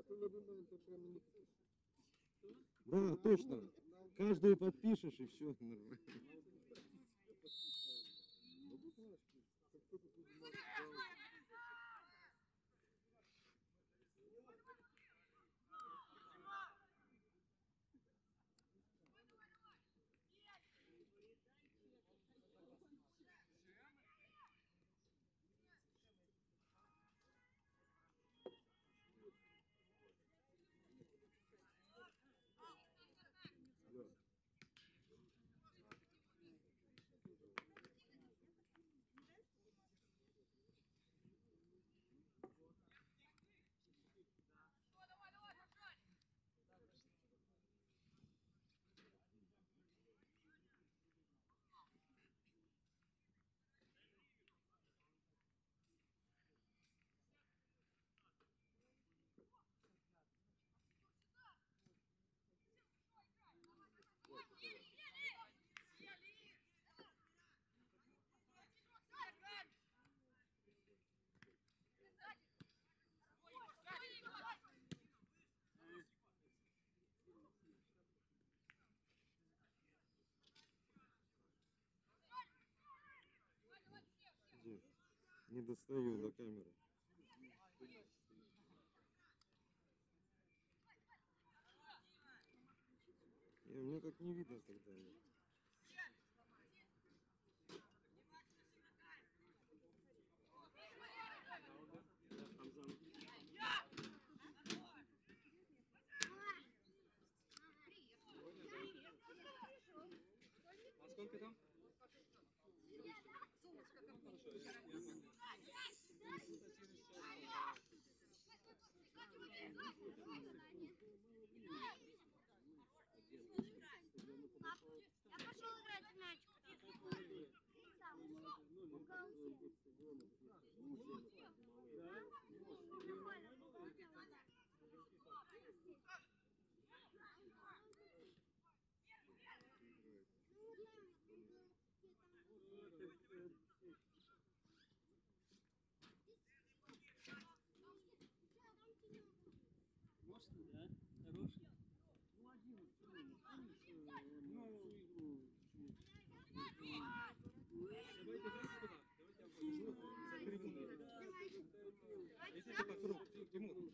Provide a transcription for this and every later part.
Да, точно. Каждую подпишешь и все. Не достаю до камеры. Мне так не видно тогда. А сколько там? Я пошел играть в мяч. Может, да? Хороший. Ну, один. Давайте знаете куда? Давайте обойдем за трибуны. Если это вокруг, Тимур.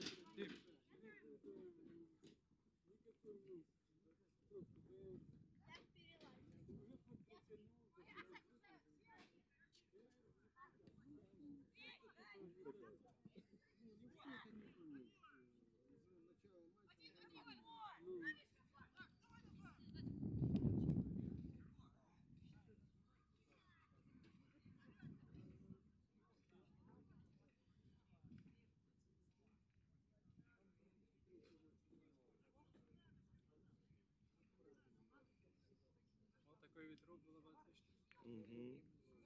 Вот такой ветрок было бы отлично. Угу.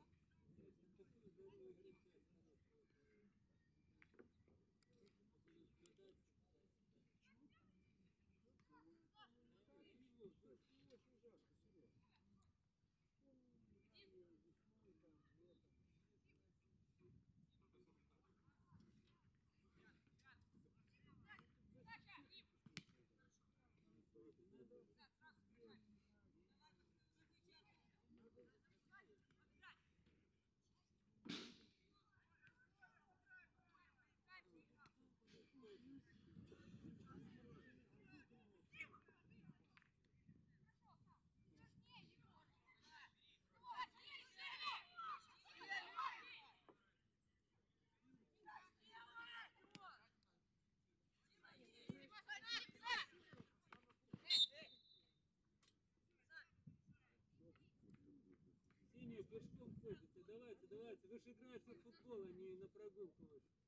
Синие пешком ходите, давайте, давайте. Вы же играете в футбол, а не на прогулку.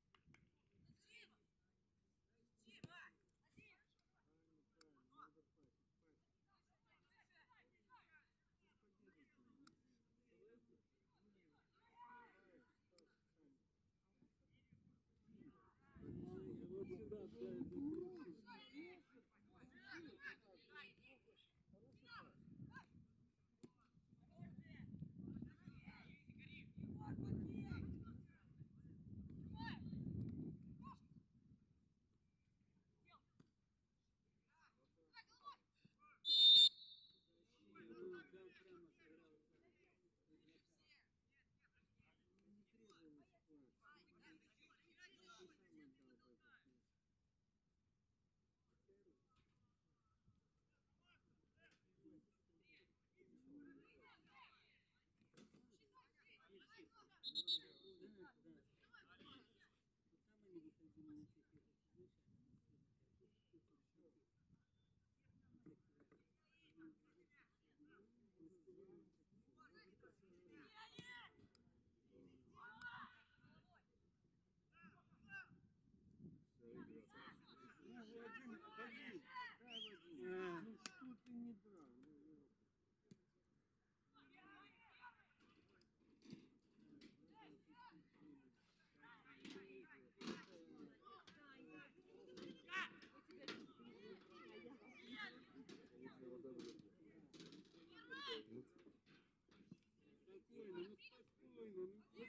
Вот сюда,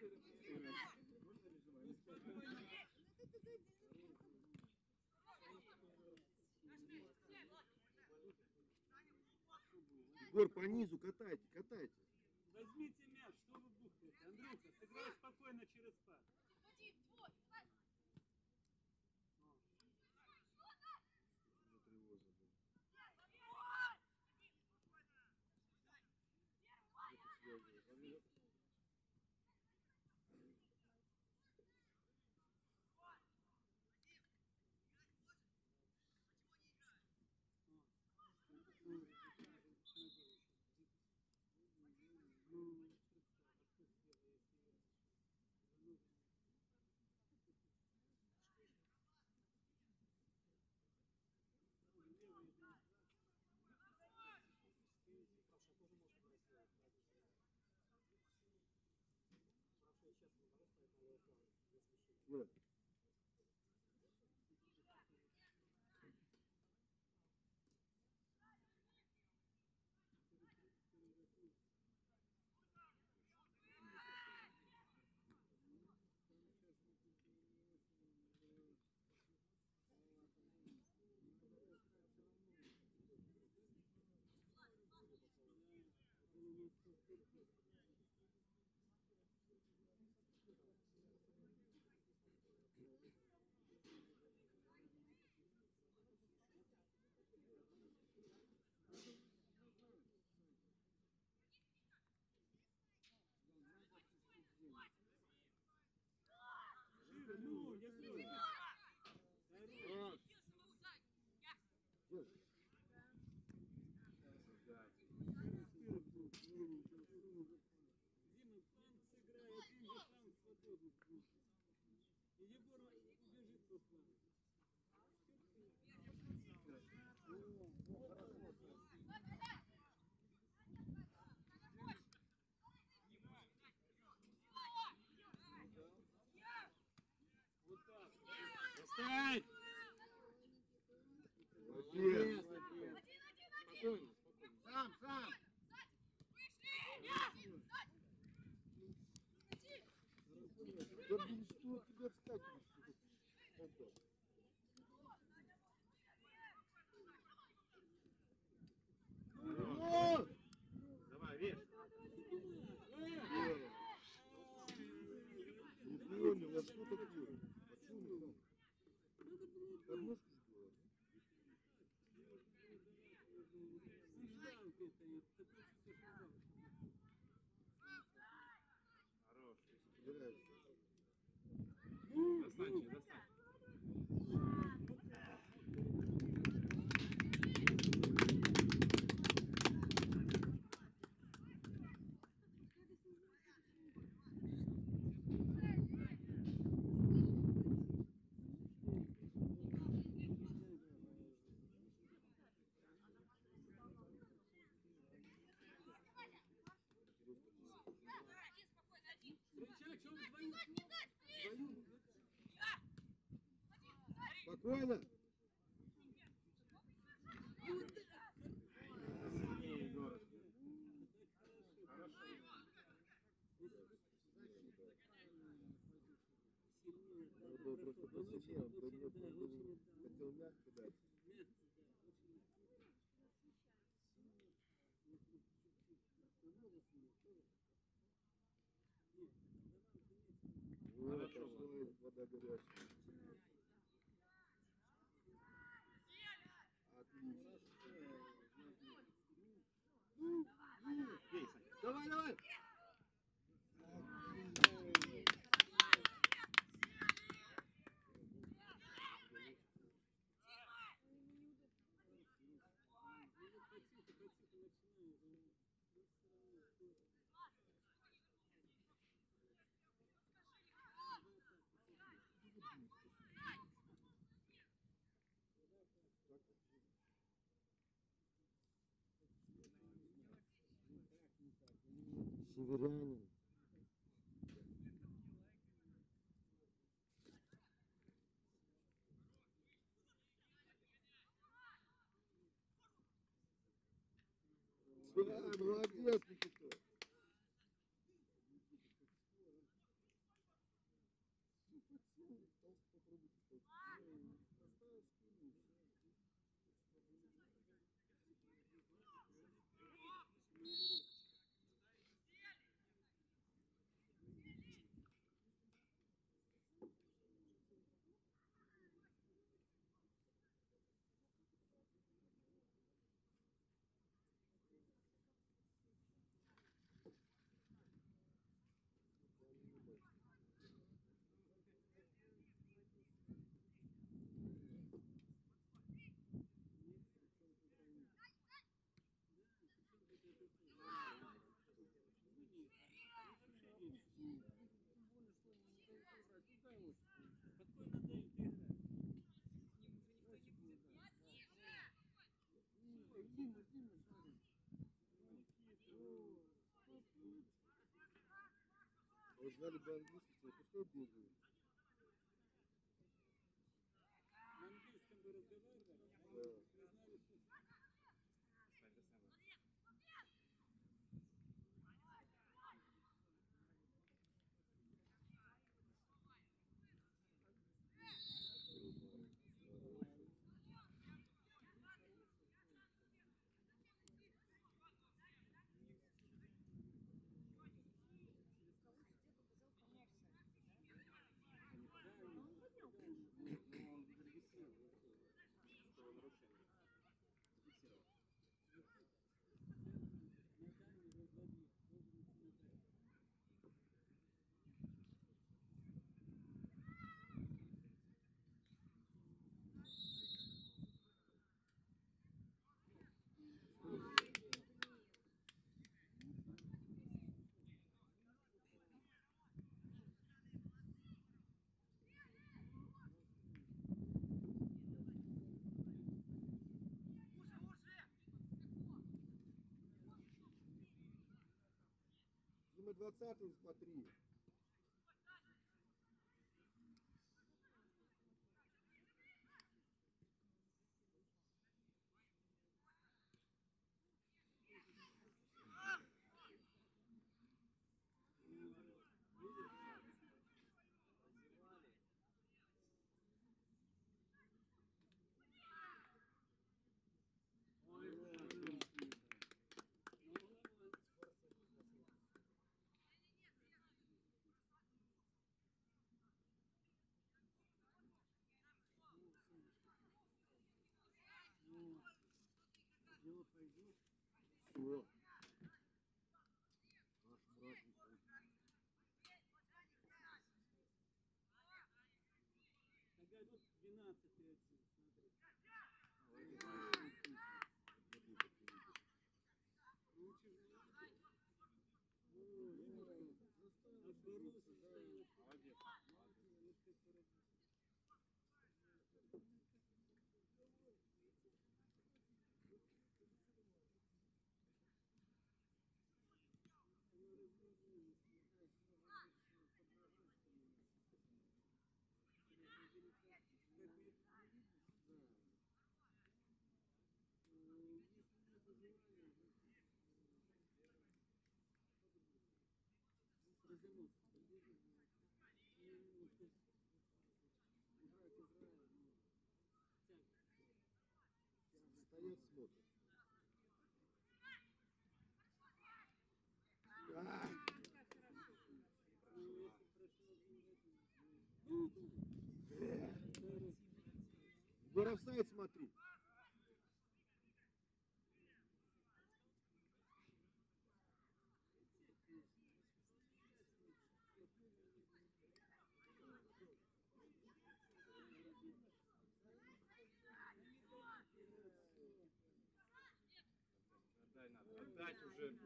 Егор, по низу катайте, катайте. Возьмите мяч, что вы бухаете? Андрюха, сыграй спокойно через пас. Тревожно было. Юра. Ну, я говорю. Дима, пан сыграй, один же шанс свободный. И Егор убежит со фланга. Вот так. Достань! Молодец. Спокойно, спокойно. Сам! Да блин, что у тебя вскакиваешь? О! Давай, вес. Не понял, а что такое? Почему? Кормушку сделали? Хорош. Собирайся. Достань, достань. Спокойно. Сильнее, Егор. Хорошо. Надо было просто посильнее, он хотел мягко дать. Вот, Хорошо. пошла вода горячая. Отлично. Бей, Саня. Давай, давай. Северянин. Да, молодец, Никита. Попробуйте стать. Поставил спину. Вы знали бы английский, то пускай бегают. На английском вы разговаривали? Да. Признали, что Дима, 20-й смотри. Все. Наш брат выходит. Ага, вот 12-й отсюда, смотри. Лучше же не от Боруса заставил. Молодец. Вот как поработал. Развернуться. Стоят, смотрят. А! В офсайд смотри. Отдай надо. Отдать уже.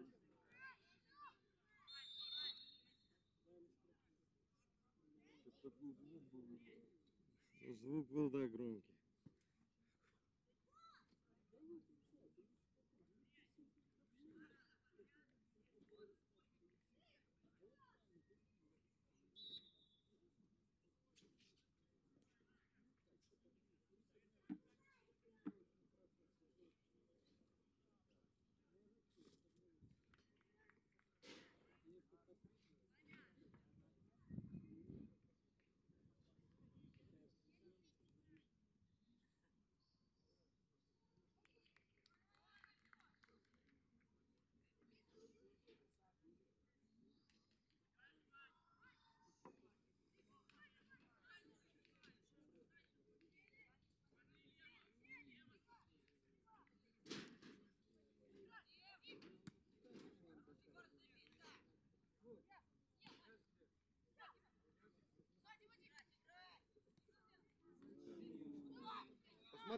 Такой звук был. Звук был, да, громкий.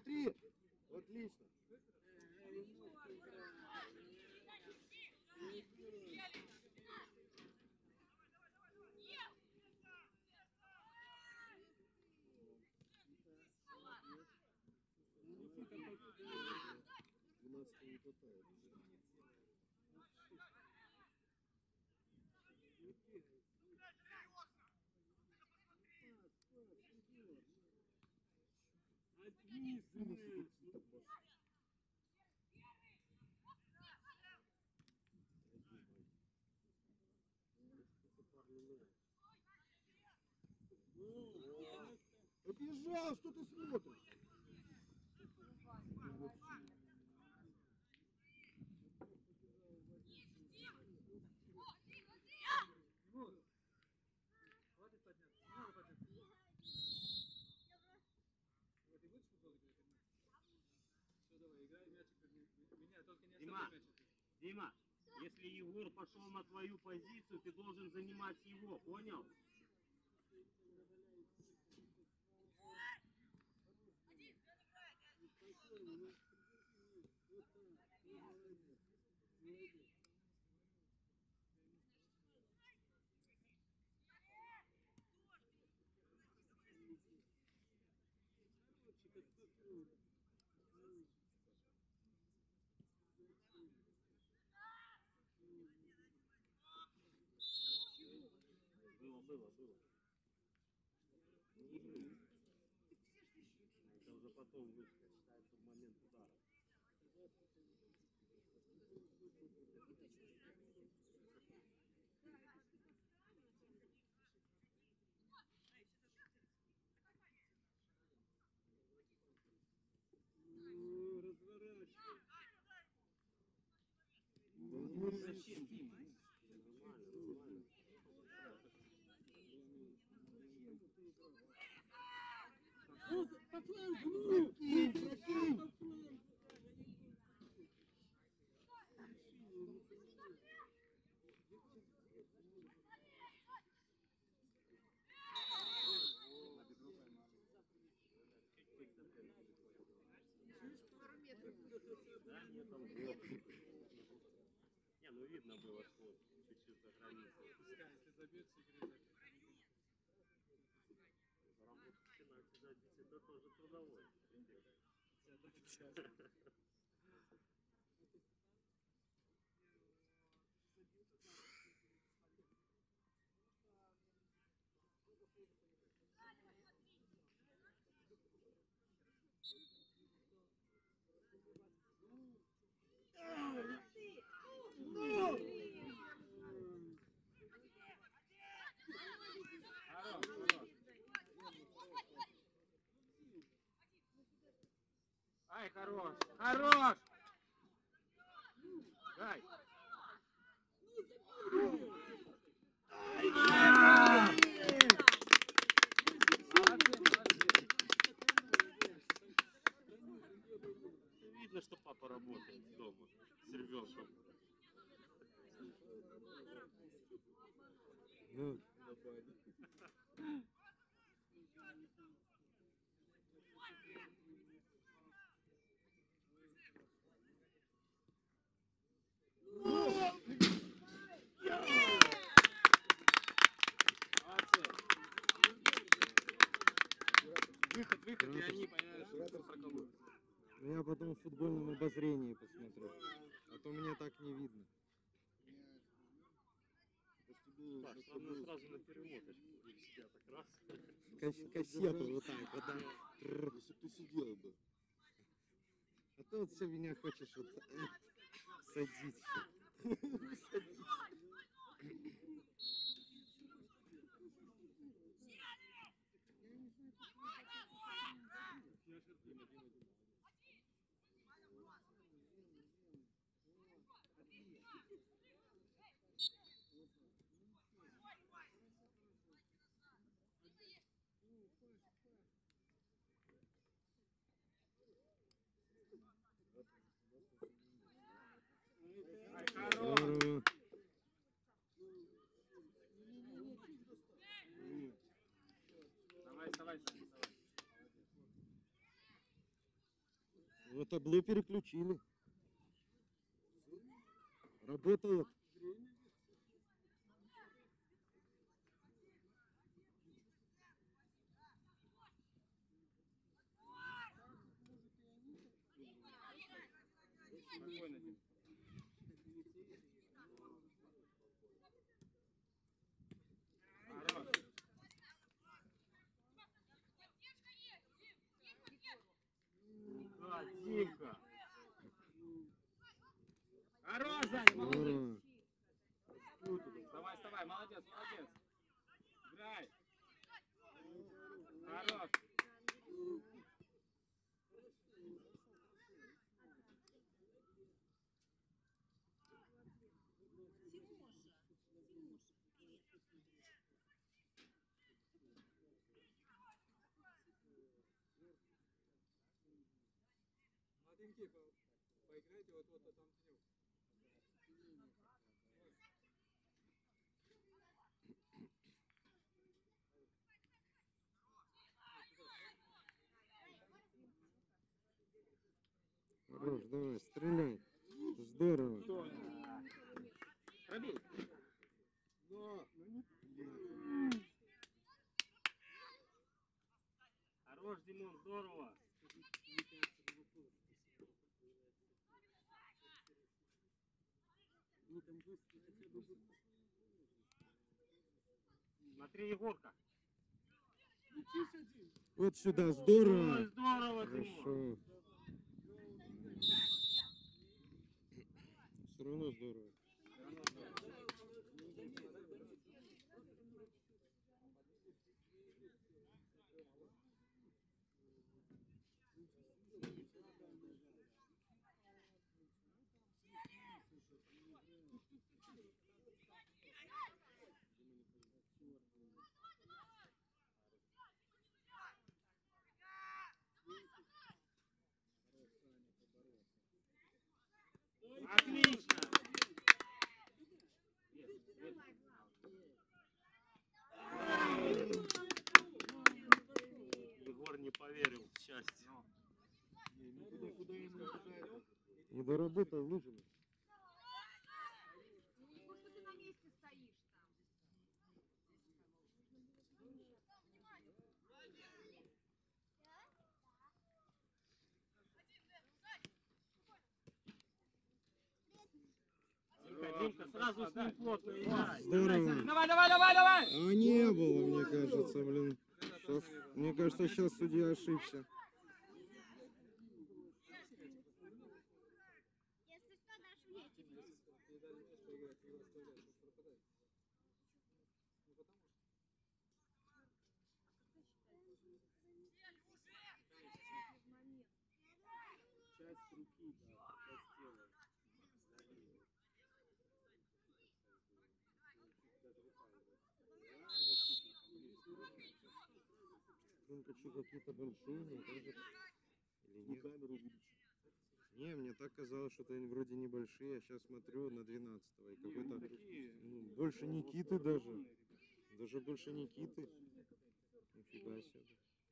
Смотри. Отлично. Не хватает. Побежал, что ты смотришь? Хватит подняться. Не надо подняться. Вот и будешь футбол играть? Все, давай, играй мячик. Меня только не Дима. оставляй мячик. Дима, если Егор пошел на твою позицию, ты должен занимать его, понял? Было. Это уже потом вышка, считается в момент удара. Зачем, Дима? Нормально. Да, нет, там было. Не, ну видно было, что чуть-чуть за границей. Пускай, если забьется, играй. Заработать пенальти забить, это тоже трудовой. Ай, хорош! Хорош! Дай! Видно, что папа работает дома с ребенком. Ну, Выход, и они, понимаешь, проколут. я потом в футбольном обозрении посмотрю. А то мне так не видно. Так, надо сразу на перемоточку. И себя так раз. Кассету вот так вот. Да. Если бы ты сидел бы. А ты вот все меня хочешь вот садить. Здорово. Давай, вставай, Саня, вставай. табло переключили. Работает. Спокойно, Дим. Хорош. Да, Димка. Хорош, Саня, молодец. Здорово. Вставай, вставай, молодец, молодец. Играй. Хорош. Младенький, поиграйте вот там тенек. Хорош, давай, стреляй. Здорово. Пробей. Хорош, Димон, здорово. Смотри, Егорка. Вот сюда, Ой, здорово. здорово, Димон. Хорошо. Все равно здорово. Отлично. Егор не поверил в счастье. Куда ему бежать? Не доработал лыжами. Ну, что ты на месте стоишь там? Димка, сразу с ним плотно играй. Здорово. Давай, давай, давай, давай. А не было, мне кажется, блин. Щас, мне кажется, сейчас судья ошибся. Если что, дашь мне телефон. Ты даже не можешь поиграть, ты его оставляешь, он пропадает. Ну, потому что. Часть руки, да, часть тела. Рынкачи какие-то большие, мне кажется. Или нет? Камеру увеличить. Не, мне так казалось, что они вроде небольшие, а сейчас смотрю на 12-го. И какой-то больше Никиты даже. Даже больше Никиты. Нифига себе.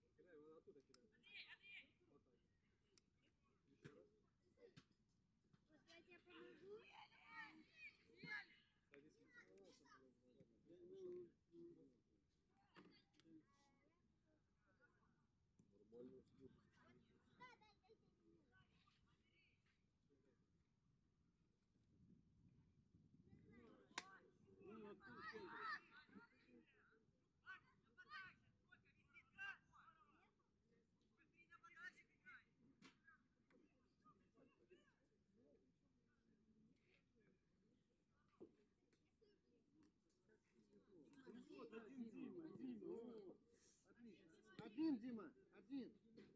Вот я тебе помогу. Один, Дима, один.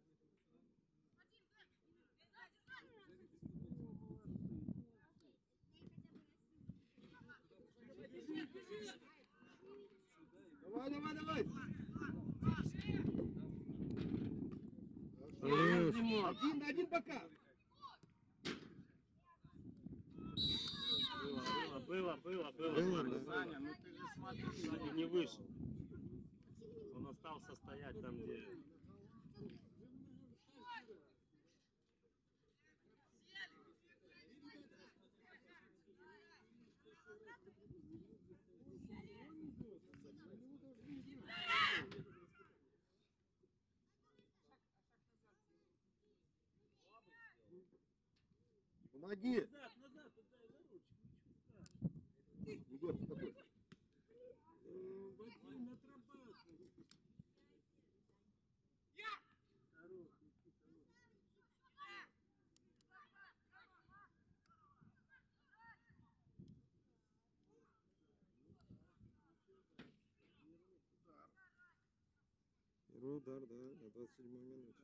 Давай, давай, давай. Хорош. Один пока. Было. Было, да. Саня, ну ты же смотри, Саня не вышел. Он остался стоять там, где... Помоги! Егор, спокойно. Первый удар, да, на 27-й минуте.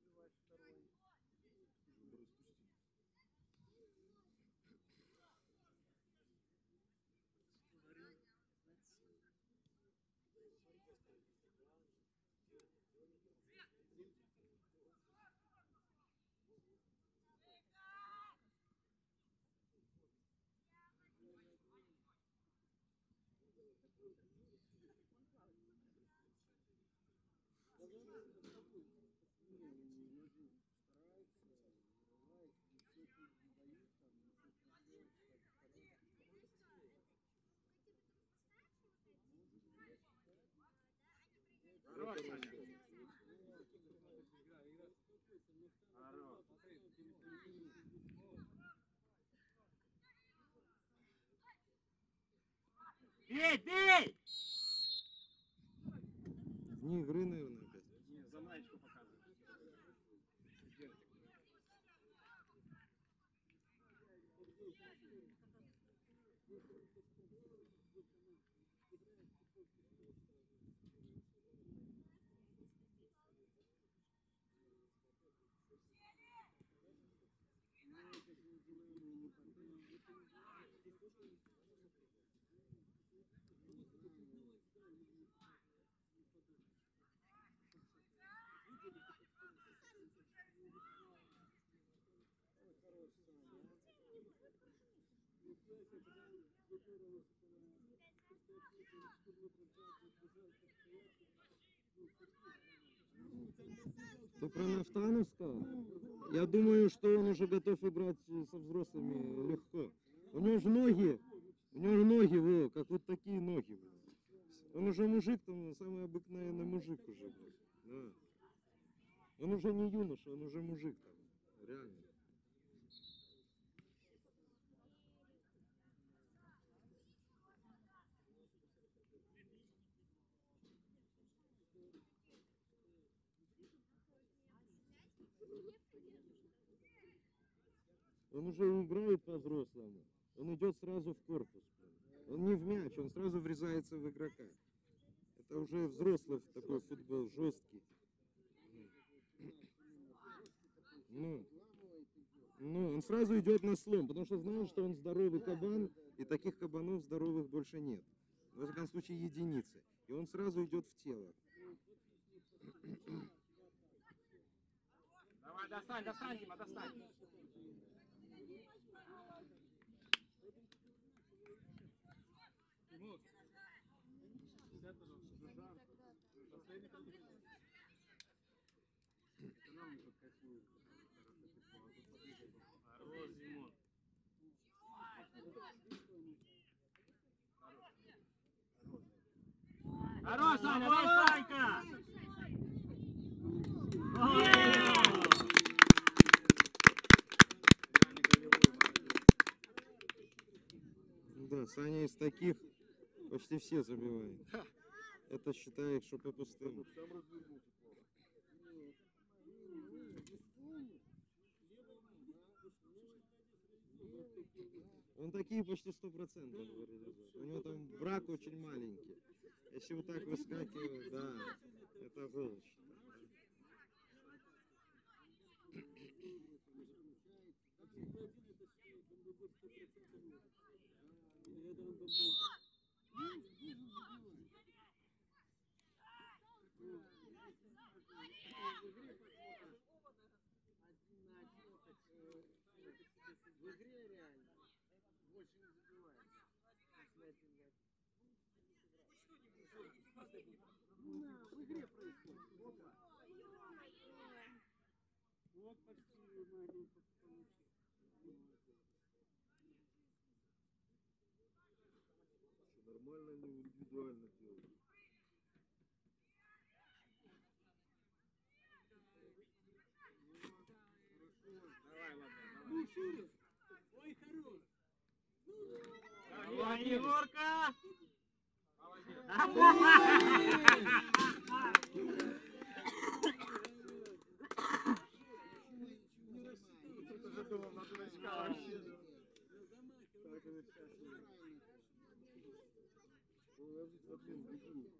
Хорош, Саня. Хорош. Бей, бей! Вне игры, наверное, опять. Не, за маечку показывай. Ты про Нафтану сказал? Я думаю, что он уже готов играть со взрослыми легко. У него же ноги, во, как вот такие ноги. Блин. Он уже мужик, там самый обыкновенный мужик уже. Блин. Да. Он уже не юноша, он уже мужик там. Реально. Он уже играет по-взрослому. Он идет сразу в корпус. Он не в мяч, он сразу врезается в игрока. Это уже взрослый такой футбол, жесткий. Ну, он сразу идет на слом, потому что знает, что он здоровый кабан, и таких кабанов здоровых больше нет. В этом случае единицы. И он сразу идет в тело. Давай, достань, Дима, достань. Тимур, сядь, пожалуйста. Последний предупреждение. Хорош, Димон. Хорош, Саня, дай, Санька! Да, Саня из таких почти все забивает. Это считает, что по пустым. Сам развернулся плохо. Он такие почти 100% реализует. У него там брак очень маленький. Если вот так выскакивает, да, это гол. В игре реально больше не забивает. В игре происходит. Вот почти маленько получилось. Нормально они индивидуально делают. Давай, ладно, давай. Давай, Егорка! Уже думал на дурачка вообще. Уложить в один бегу.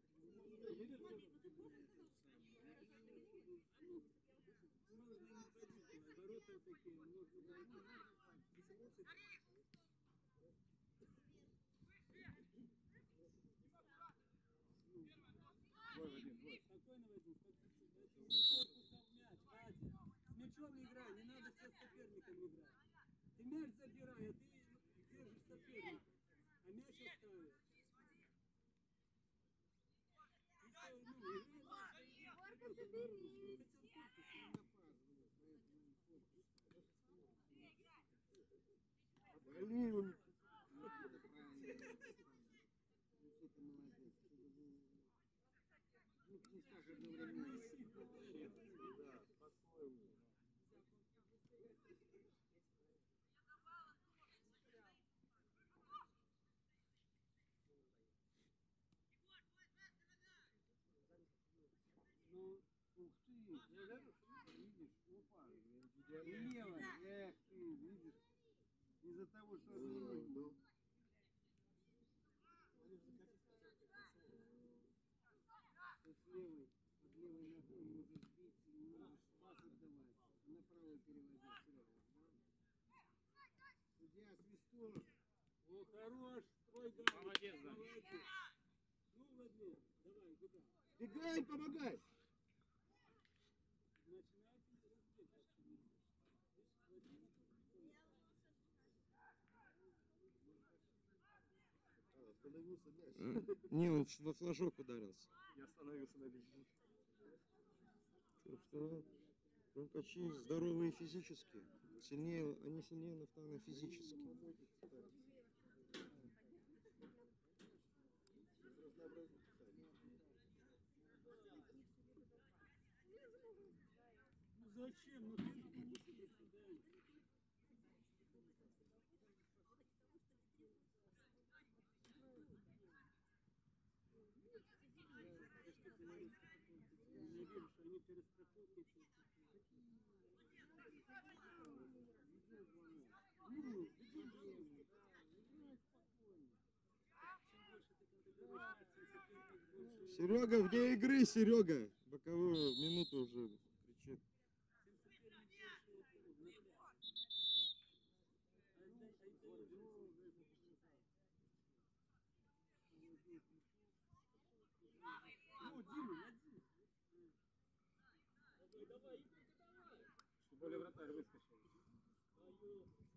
Спокойно, Вадим, корпусом мяч, Вадя. С мячом играй, не надо все с соперником играть. Ты мяч забирай, а ты держишь соперника. А мяч оставишь. Блин, Ну, ух ты, я говорю, видишь, опа, лево, эх ты, видишь, из-за того, что отменил. Ты с левой, под левой ногой можешь бить, не можешь пас отдавать, на правой переводить, судья свисток. О, хорош, твой гад. Молодец, да. Молодец. Ну, Владимир, давай, бегай. бегай, помогай. Начинайте разбег. Остановился мяч. Не, он во флажок ударился. Я остановился на беге. Что сказал? Трюкачи здоровые физически. Сильнее, они сильнее Нафтана физически. Ну зачем? Ну ты до свидания. Я вижу, что они перестраховки. Серега, вне игры, Серега. Боковую минуту уже кричит. Ну, Дима, один. Чтобы более вратарь выскочил.